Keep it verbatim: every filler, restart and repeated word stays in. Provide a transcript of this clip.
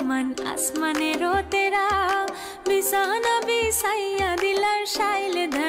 मन आसमाने रो तेरा बिसाना बिसाइया दिलर शाइल धर